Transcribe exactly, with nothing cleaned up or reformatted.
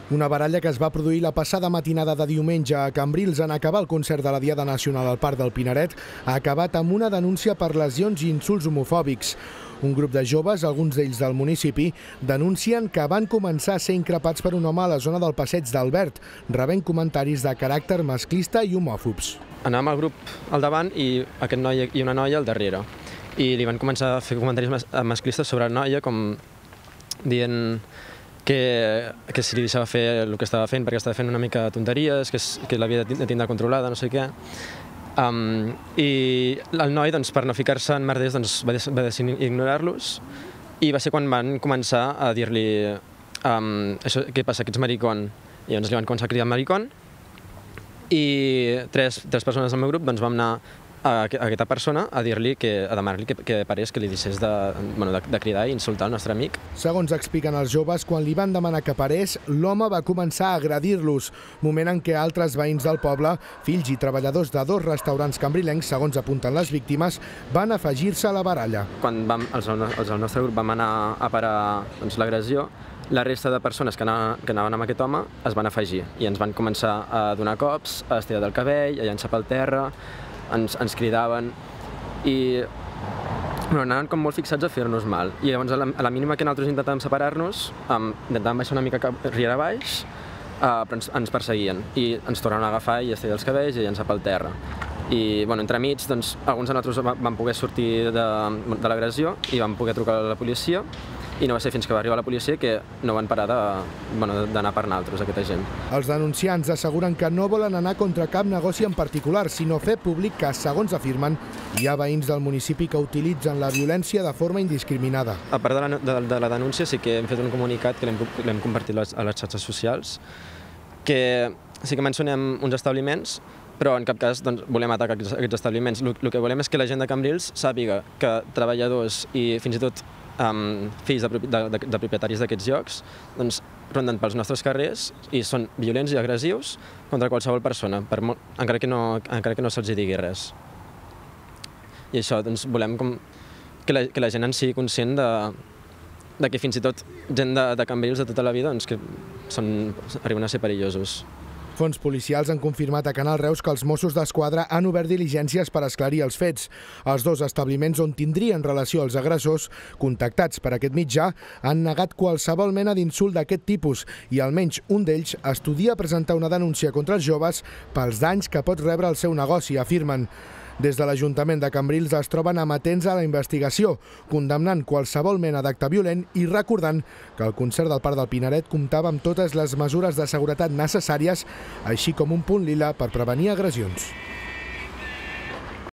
Una baralla que es va produir la passada matinada de diumenge a Cambrils en acabar el concert de la Diada Nacional al Parc del Pineret ha acabat amb una denúncia per lesions i insults homofòbics. Un grup de joves, alguns d'ells del municipi, denuncien que van començar a ser increpats per un home a la zona del passeig d'Albert, rebent comentaris de caràcter masclista i homòfobs. Anàvem al grup al davant i aquest noi i una noia al darrere. I li van començar a fer comentaris mas masclistes sobre la noia, com dient que, que si li deixava fer el que estava fent, perquè estava fent una mica de tonteries, que, que l'havia de tindre controlada, no sé què. Um, I el noi, doncs, per no ficar-se en merders, doncs, va, va decidir ignorar-los, i va ser quan van començar a dir-li um, això, què passa, que ets maricón. I llavors li van començar a cridar maricón, i tres, tres persones del meu grup doncs, vam anar a aquesta persona a dir-li, a demanar-li que, que parés, que li deixés de, bueno, de, de cridar i insultar el nostre amic. Segons expliquen els joves, quan li van demanar que parés, l'home va començar a agredir-los, moment en què altres veïns del poble, fills i treballadors de dos restaurants cambrilencs, segons apunten les víctimes, van afegir-se a la baralla. Quan vam, els, els del nostre grup vam anar a parar doncs, l'agressió, la resta de persones que anaven, que anaven amb aquest home es van afegir i ens van començar a donar cops, a estirar del cabell, a llançar pel terra. Ens, ens cridaven i bueno, anaven com molt fixats a fer-nos mal. I llavors, a la, a la mínima que nosaltres intentàvem separar-nos, um, intentàvem baixar una mica cap, riera baix, uh, però ens, ens perseguien i ens tornaven a agafar i estirar els cabells i llançar pel terra. I bueno, entremig, doncs, alguns de nosaltres vam poder sortir de, de l'agressió i vam poder trucar a la policia. I no va ser fins que va arribar la policia que no van parar d'anar bueno, per naltros, aquesta gent. Els denunciants asseguren que no volen anar contra cap negoci en particular, sinó fer públic que, segons afirmen, hi ha veïns del municipi que utilitzen la violència de forma indiscriminada. A part de la, de, de la denúncia, sí que hem fet un comunicat que l'hem compartit a les xarxes socials, que sí que mencionem uns establiments, però en cap cas doncs, volem atacar aquests, aquests establiments. El, el que volem és que la gent de Cambrils sàpiga que treballadors i fins i tot Um, fills de, de, de, de propietaris d'aquests llocs doncs, ronden pels nostres carrers i són violents i agressius contra qualsevol persona, per molt, encara que no, encara que no se'ls digui res. I això, doncs, volem com, que, la, que la gent en sigui conscient de, de que fins i tot gent de, de Cambrils de tota la vida doncs, que són, arriben a ser perillosos. Fons policials han confirmat a Canal Reus que els Mossos d'Esquadra han obert diligències per esclarir els fets. Els dos establiments on tindrien relació els agressors, contactats per aquest mitjà, han negat qualsevol mena d'insult d'aquest tipus i almenys un d'ells estudia presentar una denúncia contra els joves pels danys que pot rebre el seu negoci, afirmen. Des de l'Ajuntament de Cambrils es troben amatents a la investigació, condemnant qualsevol mena d'acte violent i recordant que el concert del Parc del Pineret comptava amb totes les mesures de seguretat necessàries, així com un punt lila per prevenir agressions.